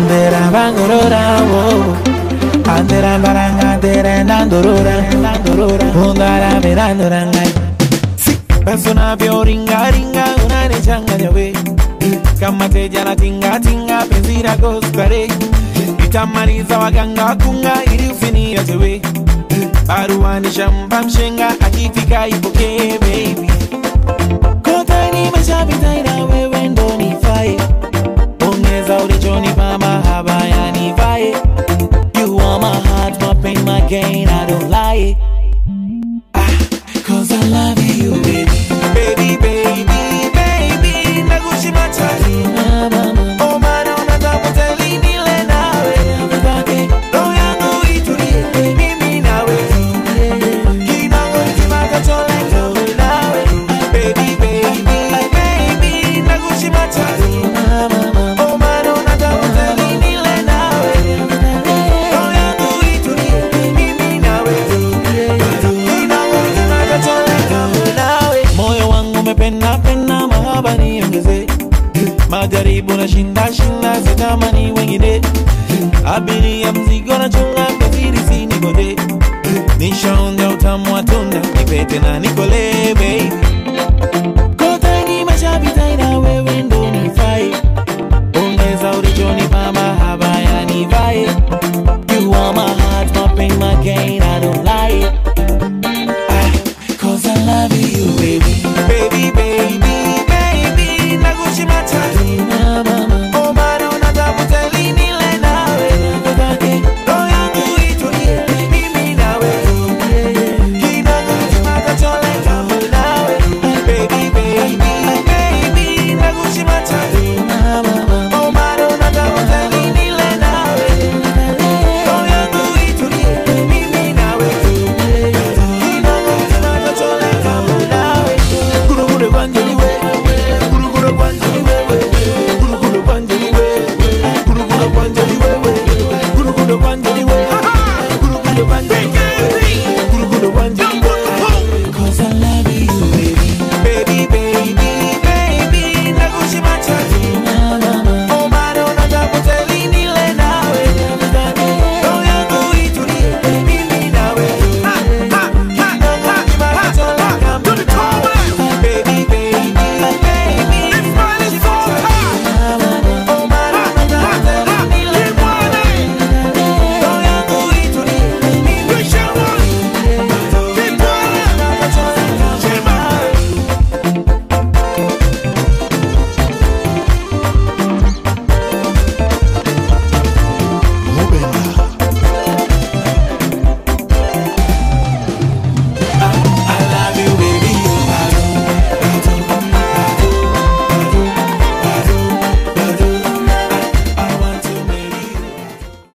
Andera bangorora wo Andera baranga andera nandorora Undara mirandora ngai Penso na pio ringa ringa unane changanya we Kama teja na tinga tinga penzira gospare Itamaniza waganga kunga ili ufinia tewe Baruani shamba mshenga akifika ipoke baby Kota ni mashabita ina wewe ndo nifae Ongeza ulichonipa mahaba ya nifae You are my heart, my pain, my gain, I don't lie Cause I love you baby Baby, baby, baby Nagushi machari Oh mana unatamu teli nile nawe Roho yangu itulie Mimi nawe Kinango itimaka chole kama nawe Baby, baby, baby Nagushi machari Oh mana unatamu teli nile nawe Roho yangu itulie Mimi nawe Kinango itimaka chole kama nawe Moyo wangu umependa penda mahaba niongeze Majaribu na shinda shinda sitamani wengine Abiria mzigo na chunga peziri sinigode Nishaonja utamu wa tunda nipete na nikole baby Kota ni mashabita